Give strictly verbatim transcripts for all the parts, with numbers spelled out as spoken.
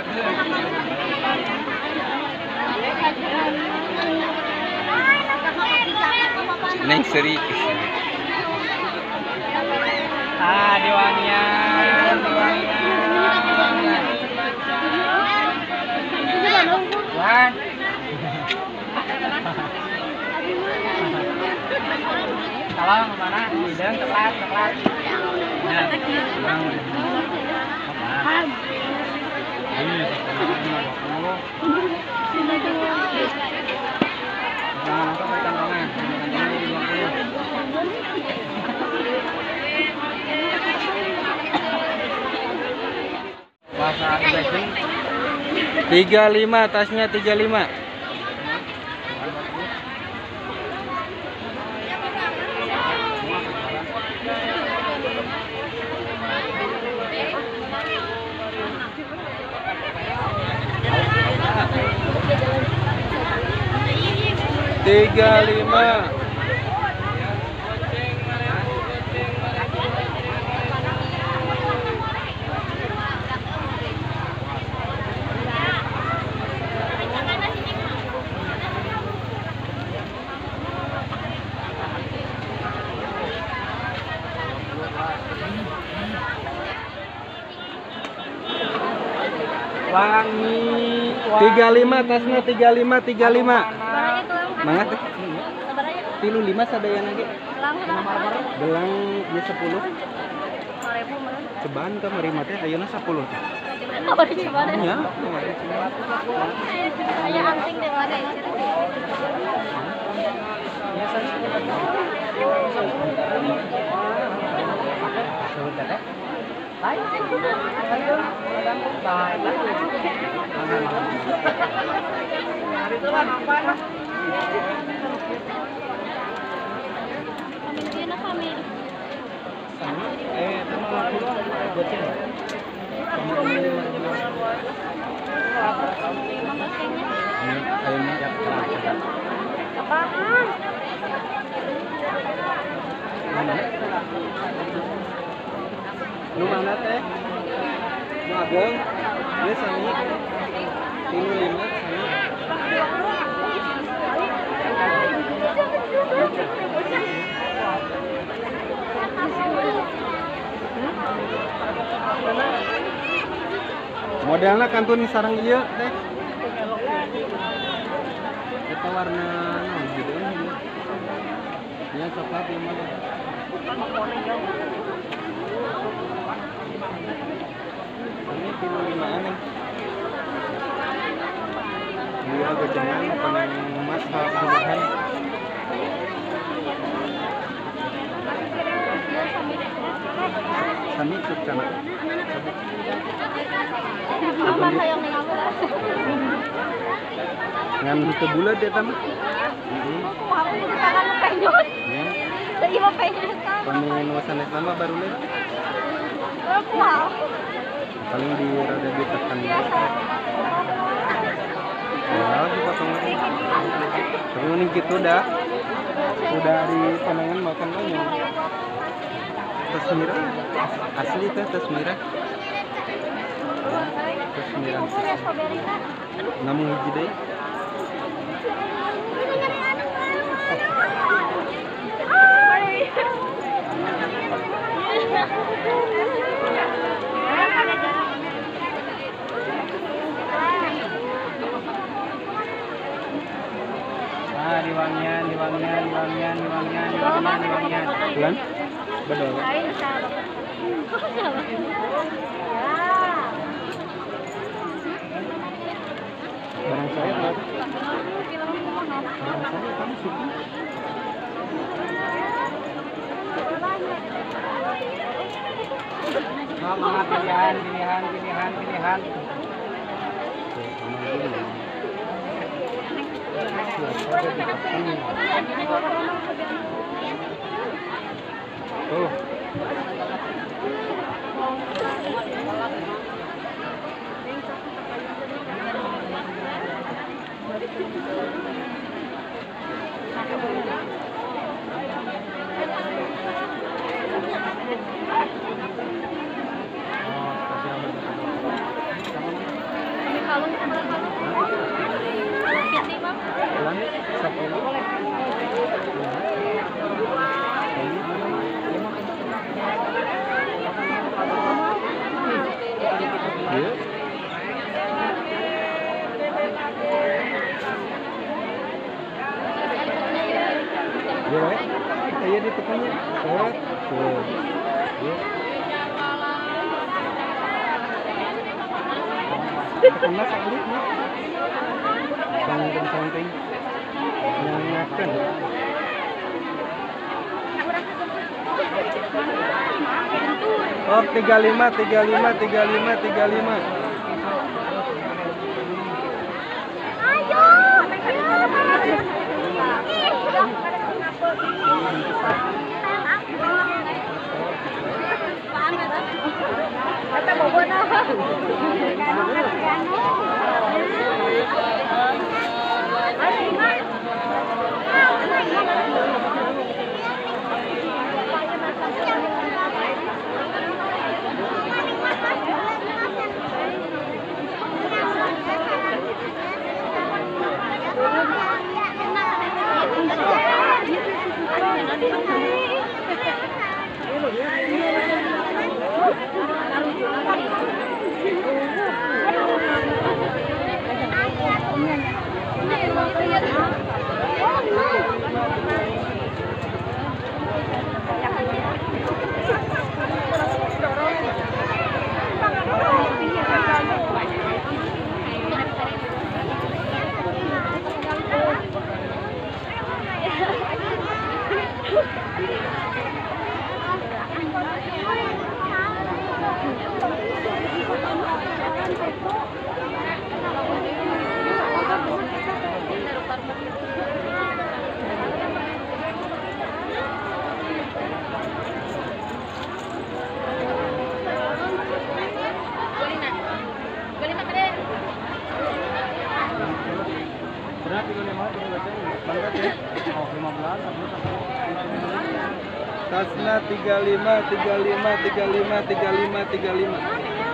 Neng Seri. Ah, Dewangian, Dewangian, Dewangian. Wan. Kalau kemana? Hidung, coklat, coklat. Ya, kurang. Apa? Ini lima puluh. Jangan apa pakai kantongan. Kantongan jadi dua puluh. Bahasa Inggris. tiga puluh lima tasnya tiga puluh lima. tiga puluh lima. Wangi, tiga puluh lima tasnya tiga puluh lima tiga puluh lima. Mangat tilu lima sadaya lagi. Belang ya sepuluh. Cobaan ke mari mate ayeuna sepuluh. Ya. Saya anting deh ada. Nu mana teh? Nu ageng. Dia sani. tilu lima sani. Modelnya kantun sarang ieu teh. Kita warna naon gitu ini. Ya coklat ieu mah. Ini tilu lima nih. Dua gajangan pening emas haluhan. Sami cuk kana. Aman hayang ning aku. Ngan teu bulat eta mah. Heeh. Kumaha pun tangan penyot. Ya. Tadi mah penyot kan. Paling nu sanes nama baru le. Kumaha? Paling di rada ditekan. Ya, dipotong lagi. Terus ini gitu dah. Udah di panangan makan lagi. Tas merah. Asli teh tas merah. Tas merah. Namun hiji deui. Ah, di Wangian, di Wangian, di Wangian, di Wangian, di Wangian, di Wangian. Bulan? Bedol. Barang saya berapa? Barang saya kamu suka? Mama pilihan, pilihan, pilihan, pilihan. Tuh. kalung. Ini Bang. Ulang sepuluh. Iya. Ya, saya ditekannya. Oh, tuh. Ya. Tekan sekali nih. Bang samping yang makan. Oh, tiga puluh lima, tiga puluh lima, tiga puluh lima, tiga puluh lima. Kata bobo na. Tasna tiga puluh lima, tiga puluh lima, tiga puluh lima, tiga puluh lima, tiga puluh lima.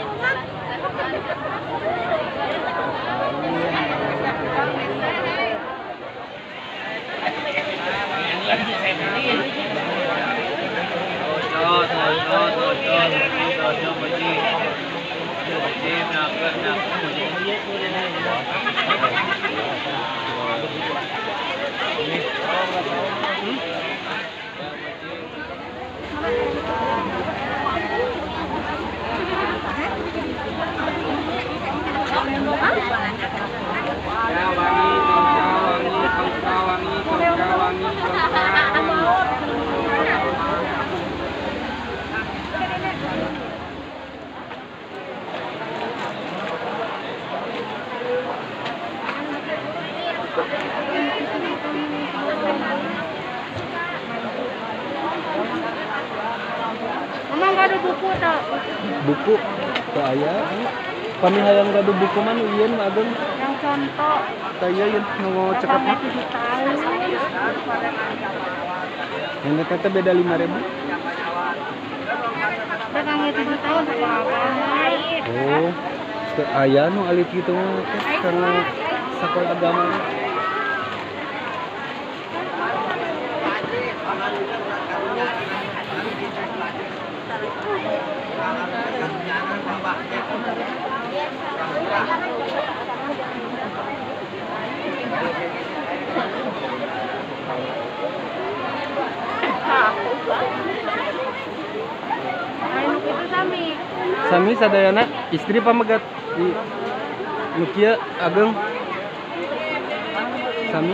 Emang gak ada buku tak? Buku ke ayah. Kami hayang gadu buku mana ieun mah Agung. Yang contoh. Taya yang mau cekap mah. tujuh tahun. Yang kata beda lima ribu. Dekangnya tujuh tahun apa? Oh, ke ayah nu alit gitu mah karena sekolah agama. Sami sadayana istri pamegat di Nukia Ageng. Sami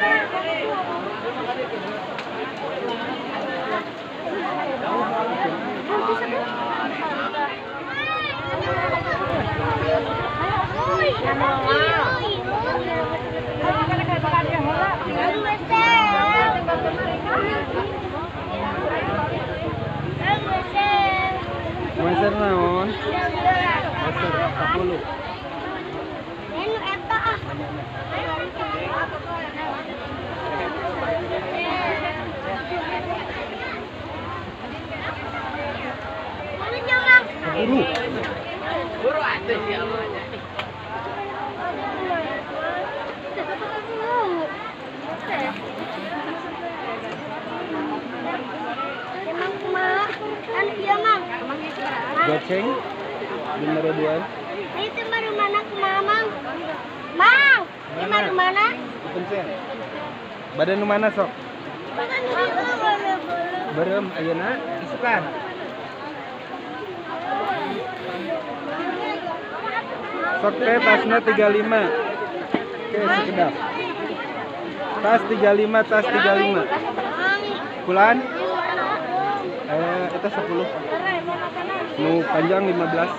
Maser naon? Maser sepuluh. Enu eta ah. Buru. Buru atuh siapa aja. Goceng lima ribuan. Itu baru mana ke mamang? Mang, ini Mana? baru mana? Pencen. Badan nu mana sok? Bukan di mana Berem ayeuna isukan. Sok teh tasna tiga puluh lima. Oke, sekedap. Tas tiga puluh lima, tas tiga puluh lima. Kulan? Eh, itu sepuluh. Nu panjang lima belas.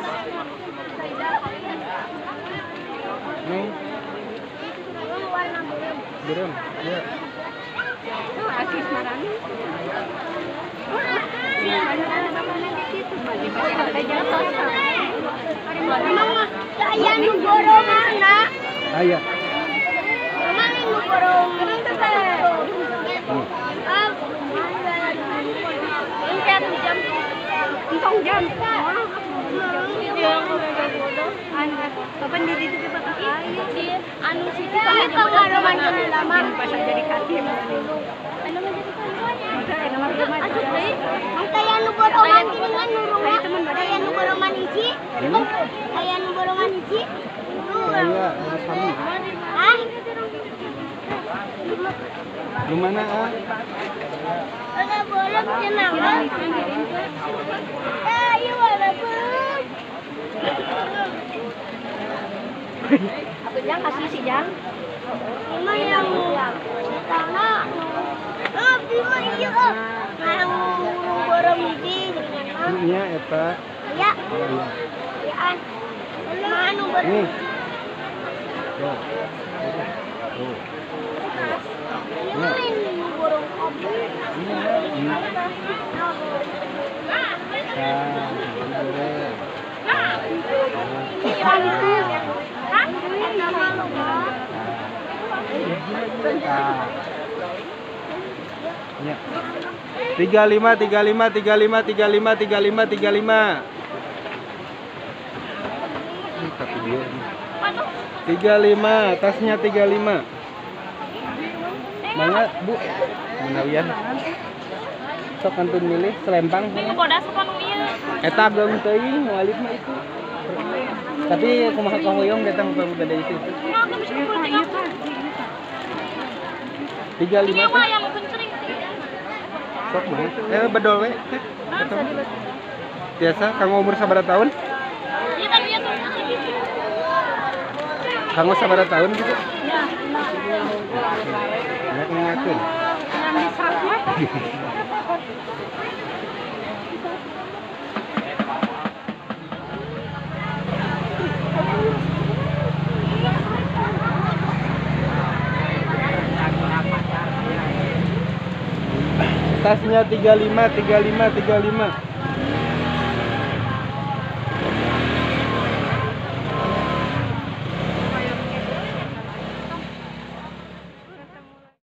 Nih. Berem, ya. Asis marani. Saya nu borong mana? Aya. Emang nu borong mana? Hmm. Ah, ini kan jam, entong jam. Kapan diri itu pakai ayo di anu sini kami pengalaman jadi lama pas jadi katim. Anu menjadi kawan. Aduh deh, ang kaya nu borongan kiningan nurunga. Kaya nu borongan isi. Kaya nu borongan isi. Saya harus kami. Ah? Lu mana ah? Ada bolong kenapa? Ayo walaupun. Aku jang kasih si jang. Ini yang karena ah bima iya ah. Yang borong ini Nya eta. ya. Oh, iya. Ya an. Manu borong. Nih. Tuh. Tuh. Ini borong kopi. Ini ya. Ini. Nah, boleh. Tiga lima, tiga lima, tiga lima, tiga lima, tiga lima, tiga lima. Tiga lima, tasnya tiga lima. Mangga bu, menawian. Sok kantun milih selempang. Eta geung teuing walid mah itu. Tapi kumaha kahoyong datang ke gede itu. tiga puluh lima teh. Sok mah. Eh bedol we. Biasa kang umur sabaraha tahun? Kang sabaraha tahun gitu? Ya, ngakeun. Tasnya tiga puluh lima, tiga puluh lima, tiga puluh lima.